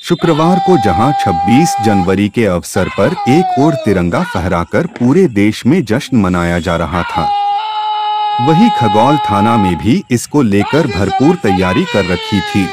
शुक्रवार को जहां 26 जनवरी के अवसर पर एक ओर तिरंगा फहराकर पूरे देश में जश्न मनाया जा रहा था, वहीं खगौल थाना में भी इसको लेकर भरपूर तैयारी कर रखी थी।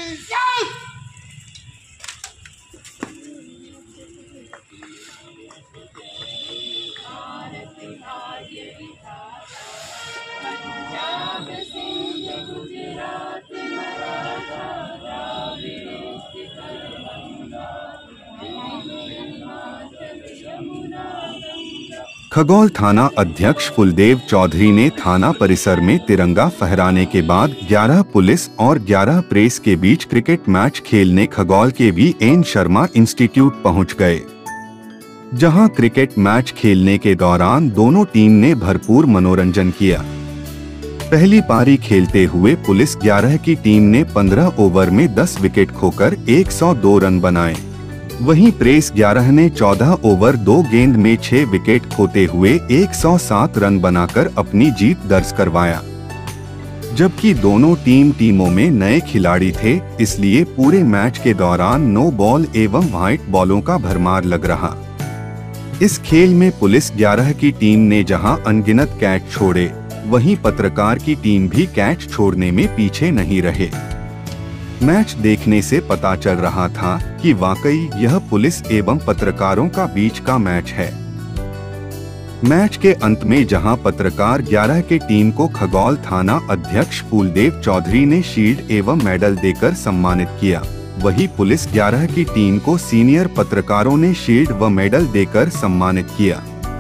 खगौल थाना अध्यक्ष फुलदेव चौधरी ने थाना परिसर में तिरंगा फहराने के बाद 11 पुलिस और 11 प्रेस के बीच क्रिकेट मैच खेलने खगौल के वी.एन. शर्मा इंस्टीट्यूट पहुंच गए, जहां क्रिकेट मैच खेलने के दौरान दोनों टीम ने भरपूर मनोरंजन किया। पहली पारी खेलते हुए पुलिस 11 की टीम ने 15 ओवर में 10 विकेट खोकर 102 रन बनाए, वहीं प्रेस 11 ने 14 ओवर 2 गेंद में 6 विकेट खोते हुए 107 रन बनाकर अपनी जीत दर्ज करवाया। जबकि दोनों टीमों में नए खिलाड़ी थे, इसलिए पूरे मैच के दौरान नो बॉल एवं व्हाइट बॉलों का भरमार लग रहा। इस खेल में पुलिस 11 की टीम ने जहां अनगिनत कैच छोड़े, वहीं पत्रकार की टीम भी कैच छोड़ने में पीछे नहीं रहे। मैच देखने से पता चल रहा था कि वाकई यह पुलिस एवं पत्रकारों का बीच का मैच है। मैच के अंत में जहां पत्रकार 11 की टीम को खगौल थाना अध्यक्ष फुलदेव चौधरी ने शील्ड एवं मेडल देकर सम्मानित किया, वहीं पुलिस 11 की टीम को सीनियर पत्रकारों ने शील्ड व मेडल देकर सम्मानित किया।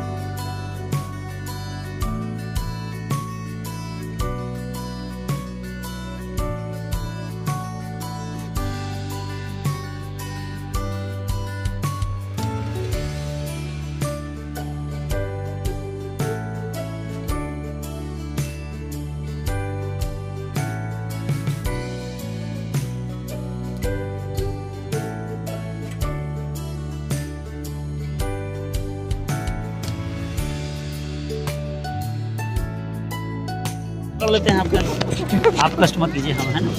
कर लेते हैं आप कष्ट मत कीजिए, हम है ना।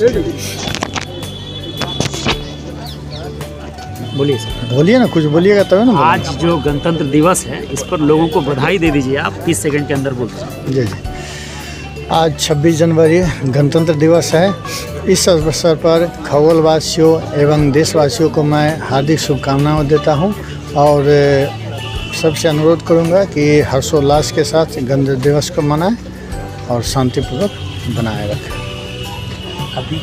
बोलिए सर। बोलिए ना, कुछ बोलिएगा तब ना। आज जो गणतंत्र दिवस है, इस पर लोगों को बधाई दे दीजिए आप, 30 सेकंड के अंदर बोलते। जी जी, आज 26 जनवरी गणतंत्र दिवस है। इस अवसर पर खगौल वासियों एवं देशवासियों को मैं हार्दिक शुभकामनाएं देता हूं और सबसे अनुरोध करूंगा कि हर्षोल्लास के साथ गणतंत्र दिवस को मनाएं और शांतिपूर्वक बनाए रखें। अभी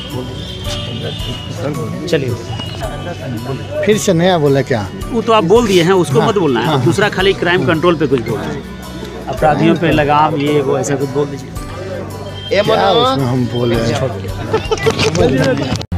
चलिए फिर से नया बोले क्या? वो तो आप बोल दिए हैं, उसको हाँ, मत बोलना है। हाँ, दूसरा खाली क्राइम कंट्रोल पे कुछ बोलना है, अपराधियों पे लगाम, ये वो ऐसा कुछ बोल दीजिए। क्या उसमें हम बोल रहे हैं?